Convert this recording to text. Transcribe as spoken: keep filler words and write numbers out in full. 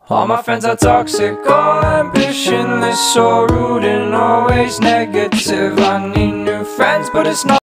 All my friends are toxic, all ambitionless, so rude and always negative. I need new friends, but it's not